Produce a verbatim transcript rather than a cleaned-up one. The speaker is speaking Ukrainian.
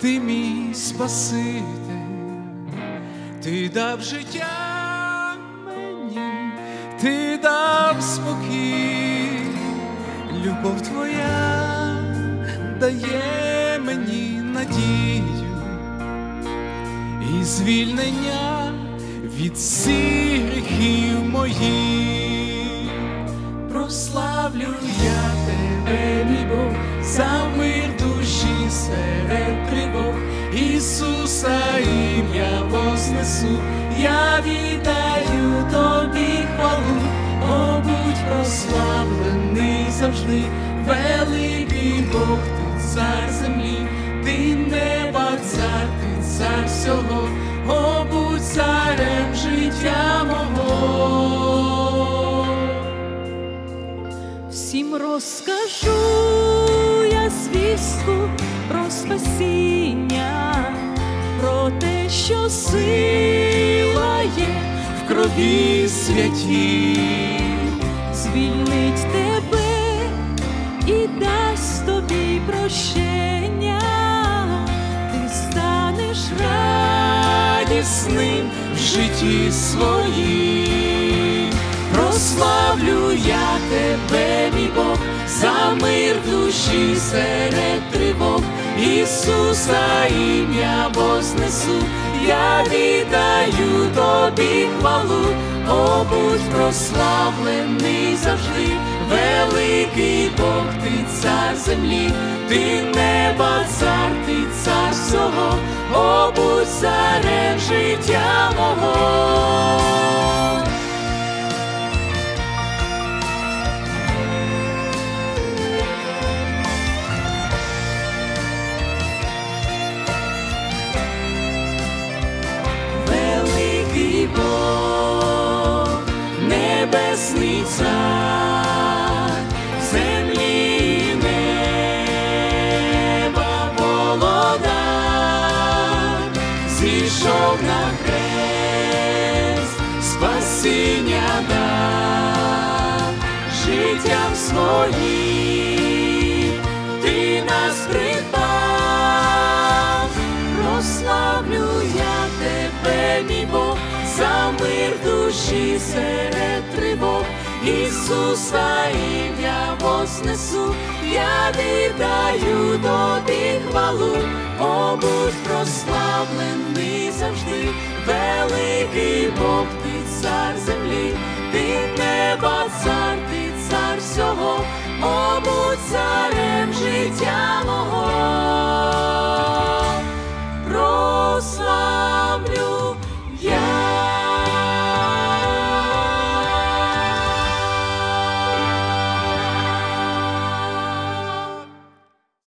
ти мій Спаситель, ти дав життя мені, ти дав спокій, любов твоя дає мені надію і звільнення від всіх гріхів моїх. Прославлю я тебе, мій Бог, за мир душі серед тривог. Ісуса ім'я вознесу, я віддаю тобі хвалу. О, будь прославлений завжди, великий Бог, ти цар землі, ти неба цар, ти цар всього. О, будь царем життя мого. Всім розкажу я звістку про спасіння, про те, що сила є в крові святій, звільнить тебе і дасть тобі прощення. Ти станеш радісним в житті своїм. Прославлю я тебе, мій Бог, за мир душі серед тривог. Ісуса ім'я вознесу, я віддаю тобі хвалу. О, будь прославлений завжди, великий Бог, ти цар землі, ти неба цар, ти цар всього. О, будь царем життя мого. Бог, небесний цар, землі неба володар, зійшов на хрест, спасіння дав, життям своїм ти нас придбав. Прославлю я тебе, мій Бог, за мир душі серед тривог. Ісуса ім'я вознесу, я віддаю тобі хвалу. О, будь прославлений завжди, великий Бог, ти